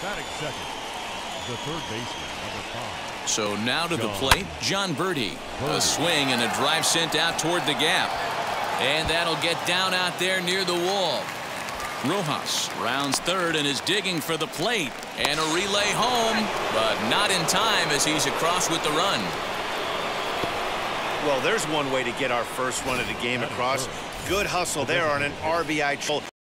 batting second, the third baseman, number 5. So now to the plate, John Birdie. A swing and a drive sent out toward the gap. And that'll get down out there near the wall. Rojas rounds third and is digging for the plate. And a relay home, but not in time as he's across with the run. Well, there's one way to get our first run of the game across. Good hustle there on an RBI.